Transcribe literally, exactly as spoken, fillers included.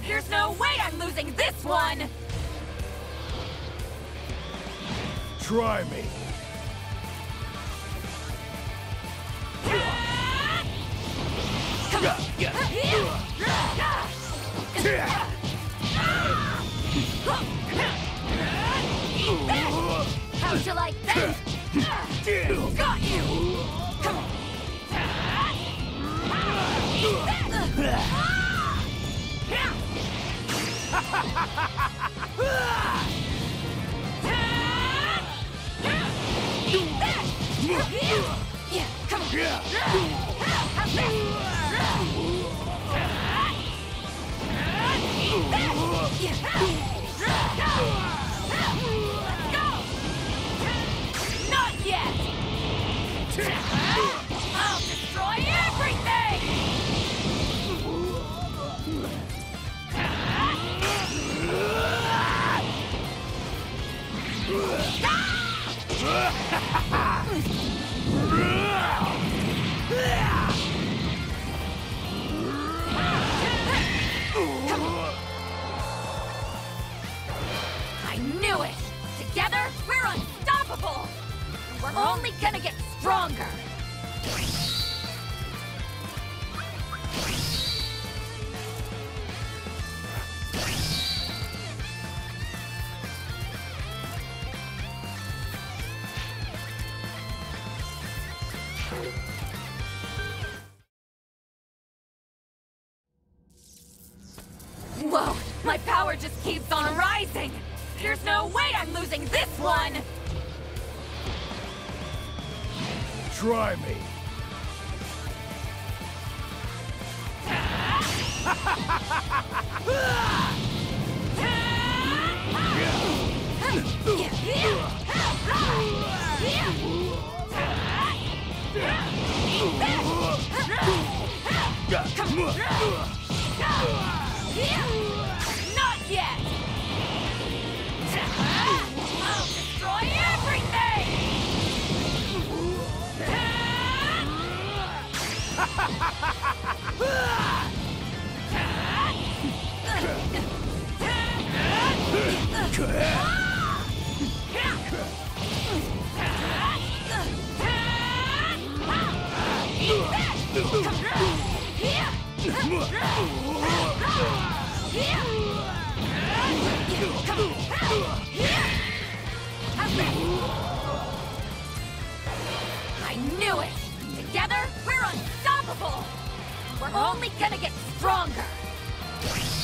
There's no way I'm losing this one! Try me. Come on! How'd you like that? Got you! Come on! Yeah, come on! Not yet! I'll destroy everything! I knew it! Together, we're unstoppable! We're only gonna get stronger! Whoa! My power just keeps on rising! There's no way I'm losing this one! Try me. Come on! Not yet! I'll destroy everything! I knew it! Together, we're unstoppable! We're only gonna get stronger!